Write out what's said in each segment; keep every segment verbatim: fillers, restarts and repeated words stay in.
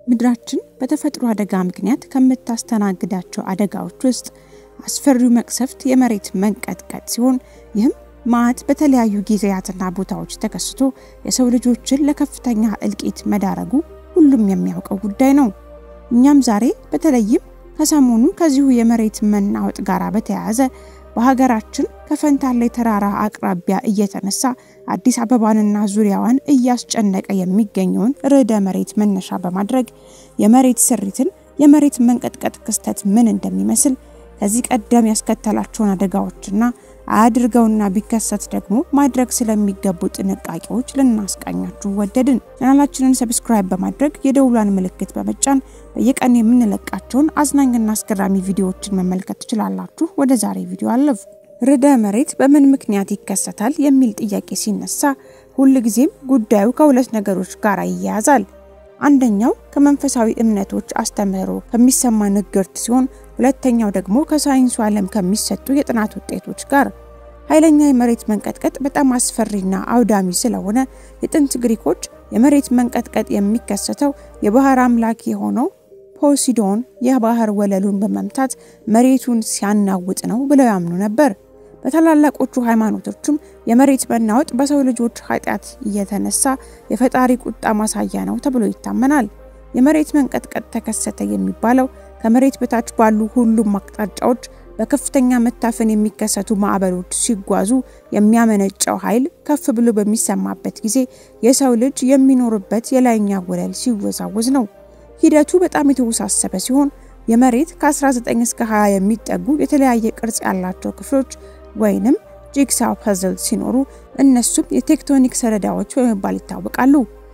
ምድራችን በተፈጥሮ አደጋ ምክንያት ከምታስተናግዳቸው አደጋዎች ውስጥ አስፈሪው መቅሰፍት የመሬት መንቀጥቀጥ ሲሆን ይህም ማት በተለያዩ ጊዜያትና ቦታዎች ተከስቶ የሰው ልጆችን ለከፍተኛ እልቂት መዳረጉ ሁሉም የሚያውቀው ጉዳይ ነው። እኛም ዛሬ በተለይም ከሰሞኑ ከዚሁ የመሬት መናወጥ ጋር በተያያዘ በሀገራችን ከፈንታሌ ተራራ አቅራቢያ እየተነሳ አዲስ አበባንና ዙሪያዋን እያስጨነቀ የሚገኘውን ርዕደ መሬት መነሻ በማድረግ የመሬት ስሪትን የመሬት መንቀጥቀጥ ክስተት ምን እንደሚመስል ከዚህ ቀደም ያስከተላቸውን አደጋዎችና አድርገውና ቢከሰት ደግሞ ማድረግ ስለሚገቡ ጥንቃቄዎች ልናስቃኛችሁ ወደድን። ቻናላችንን ሰብስክራይብ በማድረግ የደውሏን ምልክት በመጫን በየቀኑ የምንለቃቸውን አዝናኝና አስገራሚ ቪዲዮዎችን መመልከት ትችላላችሁ። ወደ ዛሬ ቪዲዮ አለፍ። ርዕደ መሬት በምን ምክንያት ይከሰታል የሚል ጥያቄ ሲነሳ ሁልጊዜም ጉዳዩ ከሁለት ነገሮች ጋር ይያያዛል። አንደኛው ከመንፈሳዊ እምነቶች አስተምህሮ ከሚሰማ ንግርት ሲሆን ሁለተኛው ደግሞ ከሳይንሱ ዓለም ከሚሰጡ የጥናት ውጤቶች ጋር። ኃይለኛ የመሬት መንቀጥቀጥ በጣም አስፈሪና አውዳሚ ስለሆነ የጥንት ግሪኮች የመሬት መንቀጥቀጥ የሚከሰተው የባህር አምላክ የሆነው ፖሲዶን የባህር ወለሉን በመምታት መሬቱን ሲያናውጥ ነው ብለው ያምኑ ነበር። በተላላቆቹ ሃይማኖቶችም የመሬት መናወጥ በሰው ልጆች ኃጢአት እየተነሳ የፈጣሪ ቁጣ ማሳያ ነው ተብሎ ይታመናል። የመሬት መንቀጥቀጥ ተከሰተ የሚባለው ከመሬት በታች ባሉ ሁሉም አቅጣጫዎች በከፍተኛ መታፈን የሚከሰቱ ማዕበሎች ሲጓዙ የሚያመነጨው ኃይል ከፍ ብሎ በሚሰማበት ጊዜ የሰው ልጅ የሚኖርበት የላይኛ ወለል ሲወዛወዝ ነው። ሂደቱ በጣም የተወሳሰበ ሲሆን የመሬት ከ19 እስከ ሃያ የሚጠጉ የተለያየ ቅርጽ ያላቸው ክፍሎች ወይንም ጂግሳው ፐዝል ሲኖሩ እነሱም የቴክቶኒክ ሰረዳዎች በመባል ይታወቃሉ።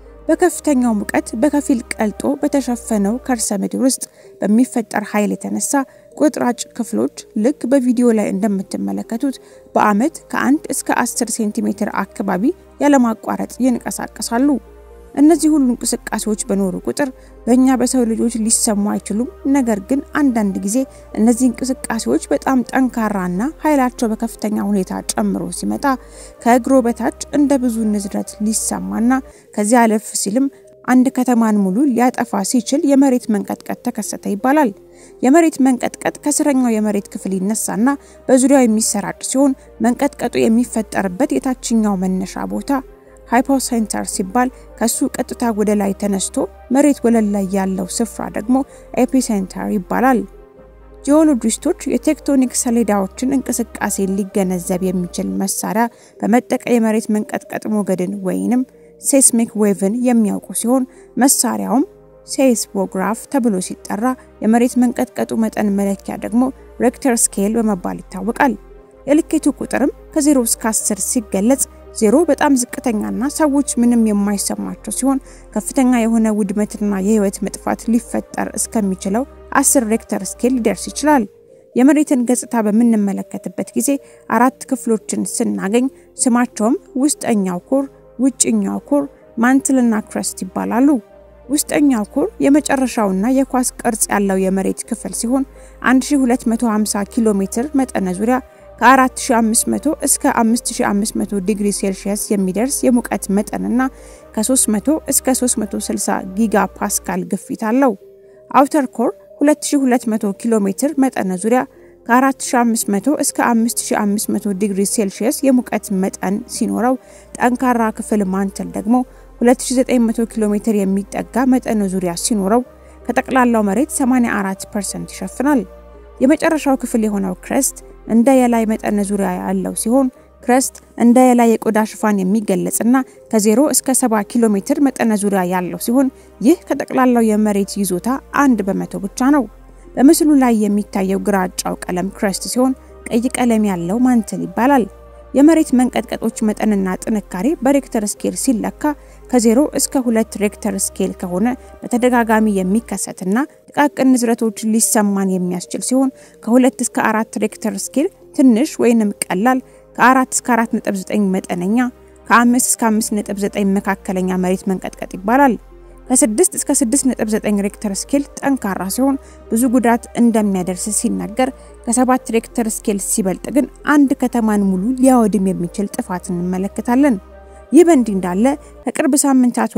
በከፍተኛው ሙቀት በከፊል ቀልጦ በተሸፈነው ከርሰ ምድር ውስጥ በሚፈጠር ኃይል የተነሳ ቁጥራጭ ክፍሎች ልክ በቪዲዮ ላይ እንደምትመለከቱት በአመት ከአንድ እስከ አስር ሴንቲሜትር አካባቢ ያለማቋረጥ ይንቀሳቀሳሉ። እነዚህ ሁሉ እንቅስቃሴዎች በኖሩ ቁጥር በእኛ በሰው ልጆች ሊሰሙ አይችሉም። ነገር ግን አንዳንድ ጊዜ እነዚህ እንቅስቃሴዎች በጣም ጠንካራና ኃይላቸው በከፍተኛ ሁኔታ ጨምሮ ሲመጣ ከእግሮ በታች እንደ ብዙ ንዝረት ሊሰማና ከዚህ አለፍ ሲልም አንድ ከተማን ሙሉ ሊያጠፋ ሲችል የመሬት መንቀጥቀጥ ተከሰተ ይባላል። የመሬት መንቀጥቀጥ ከስረኛው የመሬት ክፍል ይነሳና በዙሪያው የሚሰራጭ ሲሆን መንቀጥቀጡ የሚፈጠርበት የታችኛው መነሻ ቦታ ሃይፖሴንተር ሲባል ከሱ ቀጥታ ወደ ላይ ተነስቶ መሬት ወለል ላይ ያለው ስፍራ ደግሞ ኤፒሴንተር ይባላል። ጂኦሎጂስቶች የቴክቶኒክ ሰሌዳዎችን እንቅስቃሴ ሊገነዘብ የሚችል መሳሪያ በመጠቀም የመሬት መንቀጥቀጥ ሞገድን ወይንም ሴስሚክ ዌቭን የሚያውቁ ሲሆን መሳሪያውም ሴይስሞግራፍ ተብሎ ሲጠራ የመሬት መንቀጥቀጡ መጠን መለኪያ ደግሞ ሬክተር ስኬል በመባል ይታወቃል። የልኬቱ ቁጥርም ከዜሮ እስከ አስር ሲገለጽ ዜሮ በጣም ዝቅተኛና ሰዎች ምንም የማይሰማቸው ሲሆን ከፍተኛ የሆነ ውድመትና የህይወት መጥፋት ሊፈጠር እስከሚችለው አስር ሬክተር ስኬል ሊደርስ ይችላል። የመሬትን ገጽታ በምንመለከትበት ጊዜ አራት ክፍሎችን ስናገኝ ስማቸውም ውስጠኛው ኮር፣ ውጭኛው ኮር፣ ማንትልና ክረስት ይባላሉ። ውስጠኛው ኮር የመጨረሻውና የኳስ ቅርጽ ያለው የመሬት ክፍል ሲሆን አንድ ሺህ ሁለት መቶ ሃምሳ ኪሎ ሜትር መጠነ ዙሪያ ከአራት ሺህ አምስት መቶ እስከ አምስት ሺህ አምስት መቶ ዲግሪ ሴልሺየስ የሚደርስ የሙቀት መጠንና ከ300 እስከ ሶስት መቶ ስልሳ ጊጋ ፓስካል ግፊት አለው። አውተር ኮር ሁለት ሺህ ሁለት መቶ ኪሎ ሜትር መጠነ ዙሪያ ከአራት ሺህ አምስት መቶ እስከ አምስት ሺህ አምስት መቶ ዲግሪ ሴልሺየስ የሙቀት መጠን ሲኖረው ጠንካራ ክፍል ማንትል ደግሞ ሁለት ሺህ ዘጠኝ መቶ ኪሎ ሜትር የሚጠጋ መጠነ ዙሪያ ሲኖረው ከጠቅላላው መሬት ሰማንያ አራት ፐርሰንት ይሸፍናል። የመጨረሻው ክፍል የሆነው ክረስት እንደ የላይ መጠነ ዙሪያ ያለው ሲሆን ክረስት እንደ የላይ የቆዳ ሽፋን የሚገለጽና ከዜሮ እስከ ሰባ ኪሎ ሜትር መጠነ ዙሪያ ያለው ሲሆን ይህ ከጠቅላላው የመሬት ይዞታ አንድ በመቶ ብቻ ነው። በምስሉ ላይ የሚታየው ግራጫው ቀለም ክረስት ሲሆን ቀይ ቀለም ያለው ማንትል ይባላል። የመሬት መንቀጥቀጦች መጠንና ጥንካሬ በሬክተር ስኬል ሲለካ ከዜሮ እስከ ሁለት ሬክተር ስኬል ከሆነ በተደጋጋሚ የሚከሰትና ጥቃቅን ንዝረቶች ሊሰማን የሚያስችል ሲሆን ከሁለት እስከ አራት ሬክተር ስኬል ትንሽ ወይንም ቀላል፣ ከአራት እስከ አራት ነጥብ ዘጠኝ መጠነኛ፣ ከአምስት እስከ አምስት ነጥብ ዘጠኝ መካከለኛ መሬት መንቀጥቀጥ ይባላል። ከስድስት እስከ ስድስት ነጥብ ዘጠኝ ሬክተር ስኬል ጠንካራ ሲሆን ብዙ ጉዳት እንደሚያደርስ ሲነገር ከሰባት ሬክተር ስኬል ሲበልጥ ግን አንድ ከተማን ሙሉ ሊያወድም የሚችል ጥፋት እንመለከታለን። ይህ በእንዲህ እንዳለ ከቅርብ ሳምንታት ወዲህ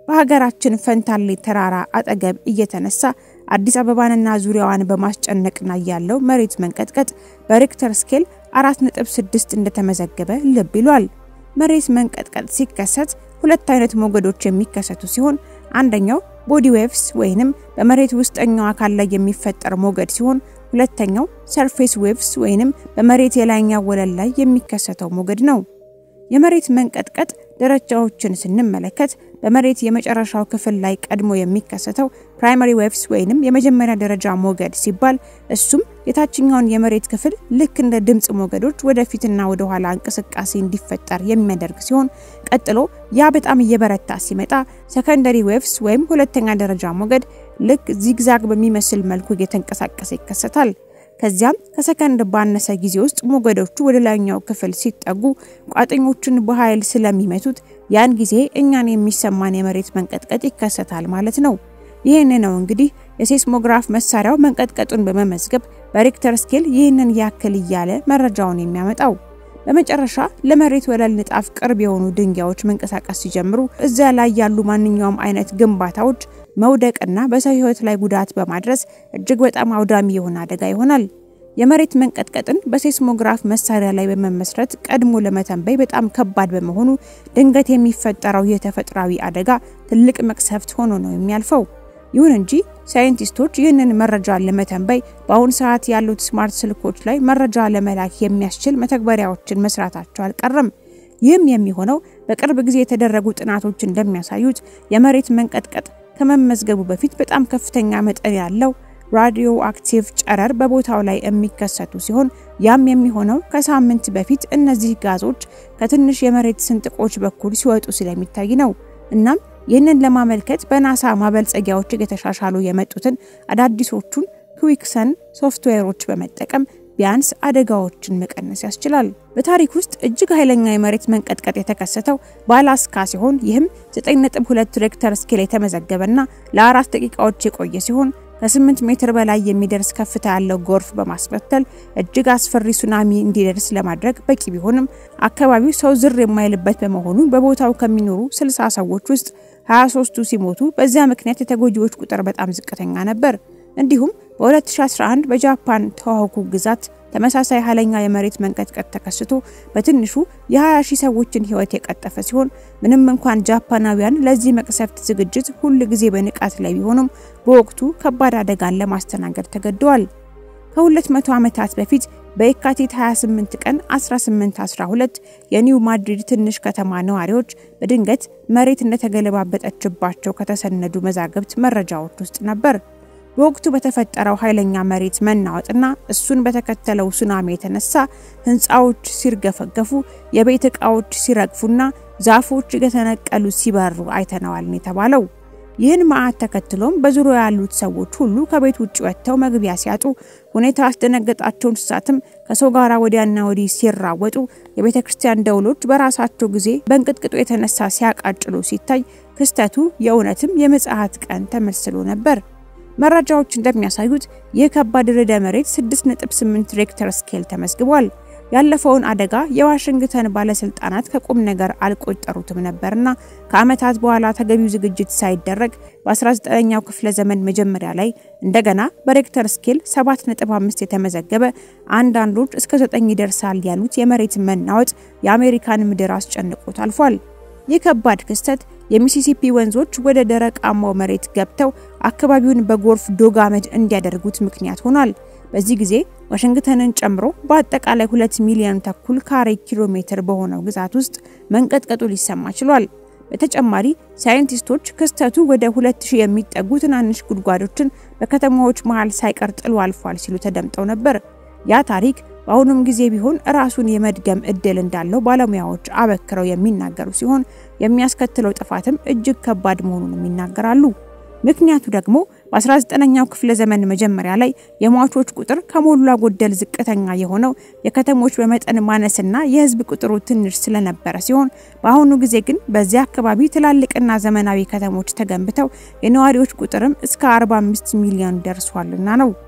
በሀገራችን ፈንታሌ ተራራ አጠገብ እየተነሳ አዲስ አበባንና ዙሪያዋን በማስጨነቅና ያለው መሬት መንቀጥቀጥ በሪክተር ስኬል አራት ነጥብ ስድስት እንደተመዘገበ ልብ ይሏል። መሬት መንቀጥቀጥ ሲከሰት ሁለት አይነት ሞገዶች የሚከሰቱ ሲሆን አንደኛው ቦዲ ዌቭስ ወይንም በመሬት ውስጠኛው አካል ላይ የሚፈጠር ሞገድ ሲሆን ሁለተኛው ሰርፌስ ዌቭስ ወይንም በመሬት የላይኛው ወለል ላይ የሚከሰተው ሞገድ ነው። የመሬት መንቀጥቀጥ ደረጃዎችን ስንመለከት በመሬት የመጨረሻው ክፍል ላይ ቀድሞ የሚከሰተው ፕራይመሪ ዌቭስ ወይንም የመጀመሪያ ደረጃ ሞገድ ሲባል እሱም የታችኛውን የመሬት ክፍል ልክ እንደ ድምጽ ሞገዶች ወደፊትና ወደ ኋላ እንቅስቃሴ እንዲፈጠር የሚያደርግ ሲሆን ቀጥሎ ያ በጣም እየበረታ ሲመጣ ሰከንደሪ ዌቭስ ወይም ሁለተኛ ደረጃ ሞገድ ልክ ዚግዛግ በሚመስል መልኩ እየተንቀሳቀሰ ይከሰታል። ከዚያም ከሰከንድ ባነሰ ጊዜ ውስጥ ሞገዶቹ ወደ ላይኛው ክፍል ሲጠጉ ቋጥኞቹን በኃይል ስለሚመቱት ያን ጊዜ እኛን የሚሰማን የመሬት መንቀጥቀጥ ይከሰታል ማለት ነው። ይሄን ነው እንግዲህ የሴስሞግራፍ መሳሪያው መንቀጥቀጡን በመመዝገብ በሪክተር ስኬል ይህንን ያክል እያለ መረጃውን የሚያመጣው። በመጨረሻ ለመሬት ወለል ንጣፍ ቅርብ የሆኑ ድንጋዮች መንቀሳቀስ ሲጀምሩ እዚያ ላይ ያሉ ማንኛውም አይነት ግንባታዎች መውደቅና በሰው ህይወት ላይ ጉዳት በማድረስ እጅግ በጣም አውዳሚ የሆነ አደጋ ይሆናል። የመሬት መንቀጥቀጥን በሴስሞግራፍ መሳሪያ ላይ በመመስረት ቀድሞ ለመተንበይ በጣም ከባድ በመሆኑ ድንገት የሚፈጠረው የተፈጥሯዊ አደጋ ትልቅ መቅሰፍት ሆኖ ነው የሚያልፈው። ይሁን እንጂ ሳይንቲስቶች ይህንን መረጃ ለመተንበይ በአሁን ሰዓት ያሉት ስማርት ስልኮች ላይ መረጃ ለመላክ የሚያስችል መተግበሪያዎችን መስራታቸው አልቀረም። ይህም የሚሆነው በቅርብ ጊዜ የተደረጉ ጥናቶች እንደሚያሳዩት የመሬት መንቀጥቀጥ ከመመዝገቡ በፊት በጣም ከፍተኛ መጠን ያለው ራዲዮ አክቲቭ ጨረር በቦታው ላይ የሚከሰቱ ሲሆን ያም የሚሆነው ከሳምንት በፊት እነዚህ ጋዞች ከትንሽ የመሬት ስንጥቆች በኩል ሲወጡ ስለሚታይ ነው። እናም ይህንን ለማመልከት በናሳ ማበልጸጊያዎች የተሻሻሉ የመጡትን አዳዲሶቹን ኩዊክሰን ሶፍትዌሮች በመጠቀም ቢያንስ አደጋዎችን መቀነስ ያስችላል። በታሪክ ውስጥ እጅግ ኃይለኛ የመሬት መንቀጥቀጥ የተከሰተው በአላስካ ሲሆን ይህም ዘጠኝ ነጥብ ሁለት ሬክተር ስኬል የተመዘገበና ለአራት ደቂቃዎች የቆየ ሲሆን ከስምንት ሜትር በላይ የሚደርስ ከፍታ ያለው ጎርፍ በማስከተል እጅግ አስፈሪ ሱናሚ እንዲደርስ ለማድረግ በቂ ቢሆንም አካባቢው ሰው ዝር የማይልበት በመሆኑ በቦታው ከሚኖሩ ስልሳ ሰዎች ውስጥ ሃያ ሶስቱ ሲሞቱ በዚያ ምክንያት የተጎጂዎች ቁጥር በጣም ዝቅተኛ ነበር። እንዲሁም በ2011 በጃፓን ቶሆኩ ግዛት ተመሳሳይ ኃይለኛ የመሬት መንቀጥቀጥ ተከስቶ በትንሹ የ20 ሺህ ሰዎችን ህይወት የቀጠፈ ሲሆን ምንም እንኳን ጃፓናውያን ለዚህ መቅሰፍት ዝግጅት ሁሉ ጊዜ በንቃት ላይ ቢሆኑም በወቅቱ ከባድ አደጋን ለማስተናገድ ተገደዋል። ከሁለት መቶ ዓመታት በፊት በየካቲት ሃያ ስምንት ቀን አስራ ስምንት አስራ ሁለት የኒው ማድሪድ ትንሽ ከተማ ነዋሪዎች በድንገት መሬት እንደተገለባበጠችባቸው ከተሰነዱ መዛግብት መረጃዎች ውስጥ ነበር። በወቅቱ በተፈጠረው ኃይለኛ መሬት መናወጥና እሱን በተከተለው ሱናሚ የተነሳ ህንጻዎች ሲርገፈገፉ፣ የቤት ዕቃዎች ሲረግፉና ዛፎች የተነቀሉ ሲበሩ አይተናዋል የተባለው። ይህን ማአት ተከትሎም በዙሪያው ያሉት ሰዎች ሁሉ ከቤት ውጭ ወጥተው መግቢያ ሲያጡ ሁኔታ አስደነገጣቸው። እንስሳትም ከሰው ጋራ ወዲያና ወዲህ ሲራወጡ የቤተክርስቲያን ደውሎች በራሳቸው ጊዜ በእንቅጥቅጡ የተነሳ ሲያቃጭሉ ሲታይ ክስተቱ የእውነትም የመጽአት ቀን ተመስሎ ነበር። መረጃዎች እንደሚያሳዩት የከባድ ርዕደ መሬት ስድስት ነጥብ ስምንት ሬክተር ስኬል ተመዝግቧል። ያለፈውን አደጋ የዋሽንግተን ባለስልጣናት ከቁም ነገር አልቆጠሩትም ነበርና ከዓመታት በኋላ ተገቢው ዝግጅት ሳይደረግ በ19ኛው ክፍለ ዘመን መጀመሪያ ላይ እንደገና በሬክተር ስኬል ሰባት ነጥብ አምስት የተመዘገበ አንዳንዶች እስከ ዘጠኝ ይደርሳል ያሉት የመሬት መናወጥ የአሜሪካን ምድር አስጨንቆት አልፏል። የከባድ ክስተት የሚሲሲፒ ወንዞች ወደ ደረቃማው መሬት ገብተው አካባቢውን በጎርፍ ዶጋመድ እንዲያደርጉት ምክንያት ሆኗል። በዚህ ጊዜ ዋሽንግተንን ጨምሮ በአጠቃላይ ሁለት ሚሊዮን ተኩል ካሬ ኪሎ ሜትር በሆነው ግዛት ውስጥ መንቀጥቀጡ ሊሰማ ችሏል። በተጨማሪ ሳይንቲስቶች ክስተቱ ወደ ሁለት ሺህ የሚጠጉ ትናንሽ ጉድጓዶችን በከተማዎች መሃል ሳይቀር ጥሎ አልፏል ሲሉ ተደምጠው ነበር። ያ ታሪክ በአሁኑም ጊዜ ቢሆን ራሱን የመድገም እድል እንዳለው ባለሙያዎች አበክረው የሚናገሩ ሲሆን የሚያስከትለው ጥፋትም እጅግ ከባድ መሆኑን ይናገራሉ። ምክንያቱ ደግሞ በ19ኛው ክፍለ ዘመን መጀመሪያ ላይ የሟቾች ቁጥር ከሞላ ጎደል ዝቅተኛ የሆነው የከተሞች በመጠን ማነስና የህዝብ ቁጥሩ ትንሽ ስለነበረ ሲሆን በአሁኑ ጊዜ ግን በዚያ አካባቢ ትላልቅና ዘመናዊ ከተሞች ተገንብተው የነዋሪዎች ቁጥርም እስከ አርባ አምስት ሚሊዮን ደርሷልና ነው።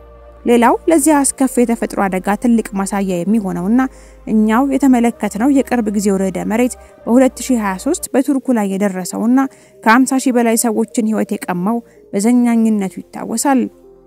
ሌላው ለዚህ አስከፊ የተፈጥሮ አደጋ ትልቅ ማሳያ የሚሆነውና እኛው የተመለከትነው የቅርብ ጊዜው ርዕደ መሬት በ2023 በቱርኩ ላይ የደረሰውና ከ50 ሺህ በላይ ሰዎችን ህይወት የቀማው በዘኛኝነቱ ይታወሳል።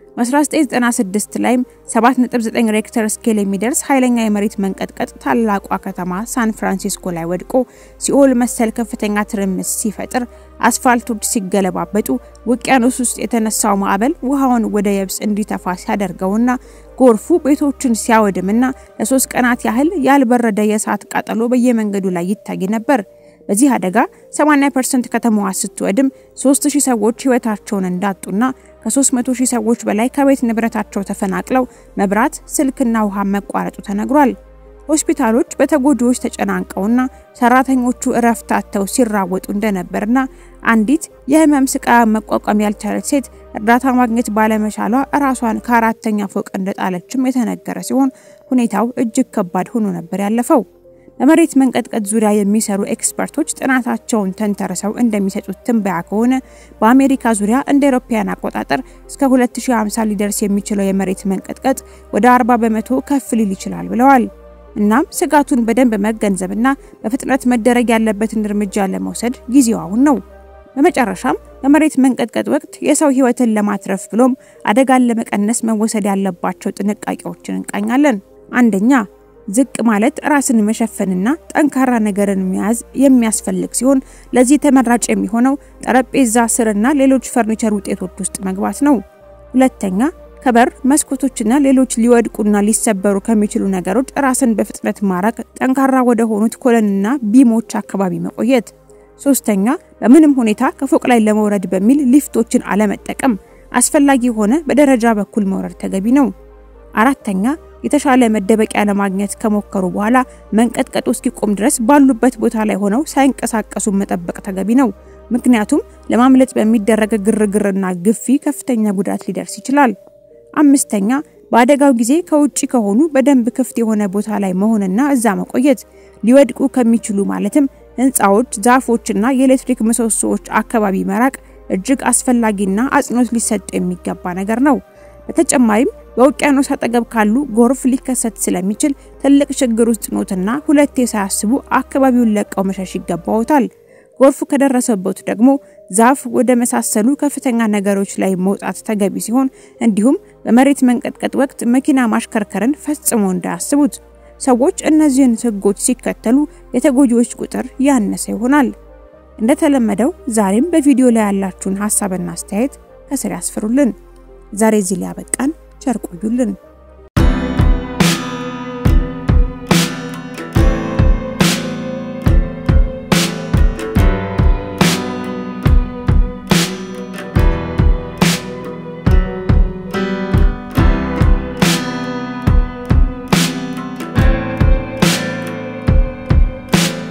በ1996 ላይም ሰባት ነጥብ ዘጠኝ ሬክተር ስኬል የሚደርስ ኃይለኛ የመሬት መንቀጥቀጥ ታላቋ ከተማ ሳን ፍራንሲስኮ ላይ ወድቆ ሲኦል መሰል ከፍተኛ ትርምስ ሲፈጥር አስፋልቶች ሲገለባበጡ ውቅያኖስ ውስጥ የተነሳው ማዕበል ውሃውን ወደ የብስ እንዲተፋ ሲያደርገውና ጎርፉ ቤቶችን ሲያወድምና ለሶስት ቀናት ያህል ያልበረደ የእሳት ቃጠሎ በየመንገዱ ላይ ይታይ ነበር። በዚህ አደጋ ሰማንያ ፐርሰንት ከተማዋ ስትወድም ሶስት ሺህ ሰዎች ህይወታቸውን እንዳጡና ከ300 ሺህ ሰዎች በላይ ከቤት ንብረታቸው ተፈናቅለው መብራት፣ ስልክና ውሃ መቋረጡ ተነግሯል። ሆስፒታሎች በተጎጂዎች ተጨናንቀውና ሰራተኞቹ እረፍት አጥተው ሲራወጡ እንደነበርና አንዲት የህመም ስቃይ መቋቋም ያልቻለች ሴት እርዳታ ማግኘት ባለመቻሏ ራሷን ከአራተኛ ፎቅ እንደጣለችም የተነገረ ሲሆን ሁኔታው እጅግ ከባድ ሆኖ ነበር ያለፈው። በመሬት መንቀጥቀጥ ዙሪያ የሚሰሩ ኤክስፐርቶች ጥናታቸውን ተንተርሰው እንደሚሰጡት ትንበያ ከሆነ በአሜሪካ ዙሪያ እንደ አውሮፓውያን አቆጣጠር እስከ ሁለት ሺህ ሃምሳ ሊደርስ የሚችለው የመሬት መንቀጥቀጥ ወደ አርባ በመቶ ከፍ ሊል ይችላል ብለዋል። እናም ስጋቱን በደንብ መገንዘብና በፍጥነት መደረግ ያለበትን እርምጃ ለመውሰድ ጊዜው አሁን ነው። በመጨረሻም በመሬት መንቀጥቀጥ ወቅት የሰው ህይወትን ለማትረፍ ብሎም አደጋን ለመቀነስ መወሰድ ያለባቸው ጥንቃቄዎችን እንቃኛለን። አንደኛ፣ ዝቅ ማለት ራስን መሸፈንና ጠንካራ ነገርን መያዝ የሚያስፈልግ ሲሆን ለዚህ ተመራጭ የሚሆነው ጠረጴዛ ስርና ሌሎች ፈርኒቸር ውጤቶች ውስጥ መግባት ነው። ሁለተኛ፣ ከበር መስኮቶችና ሌሎች ሊወድቁና ሊሰበሩ ከሚችሉ ነገሮች ራስን በፍጥነት ማራቅ፣ ጠንካራ ወደ ሆኑት ኮለንና ቢሞች አካባቢ መቆየት። ሶስተኛ፣ በምንም ሁኔታ ከፎቅ ላይ ለመውረድ በሚል ሊፍቶችን አለመጠቀም፣ አስፈላጊ ሆነ በደረጃ በኩል መውረድ ተገቢ ነው። አራተኛ፣ የተሻለ መደበቂያ ለማግኘት ከሞከሩ በኋላ መንቀጥቀጡ እስኪቆም ድረስ ባሉበት ቦታ ላይ ሆነው ሳይንቀሳቀሱ መጠበቅ ተገቢ ነው። ምክንያቱም ለማምለጥ በሚደረግ ግርግርና ግፊ ከፍተኛ ጉዳት ሊደርስ ይችላል። አምስተኛ፣ በአደጋው ጊዜ ከውጪ ከሆኑ በደንብ ክፍት የሆነ ቦታ ላይ መሆንና እዛ መቆየት። ሊወድቁ ከሚችሉ ማለትም ህንጻዎች፣ ዛፎችና የኤሌክትሪክ ምሰሶዎች አካባቢ መራቅ እጅግ አስፈላጊና አጽንኦት ሊሰጥ የሚገባ ነገር ነው። በተጨማሪም በውቅያኖስ አጠገብ ካሉ ጎርፍ ሊከሰት ስለሚችል ትልቅ ችግር ውስጥ ኖትና ሁለቴ ሳያስቡ አካባቢውን ለቀው መሸሽ ይገባዎታል። ጎርፉ ከደረሰበት ደግሞ ዛፍ ወደ መሳሰሉ ከፍተኛ ነገሮች ላይ መውጣት ተገቢ ሲሆን እንዲሁም በመሬት መንቀጥቀጥ ወቅት መኪና ማሽከርከርን ፈጽሞ እንዳያስቡት። ሰዎች እነዚህን ህጎች ሲከተሉ የተጎጂዎች ቁጥር ያነሰ ይሆናል። እንደተለመደው ዛሬም በቪዲዮ ላይ ያላችሁን ሐሳብና አስተያየት ከስር ያስፍሩልን። ዛሬ እዚህ ላይ አበቃን። ቸር ቆዩልን።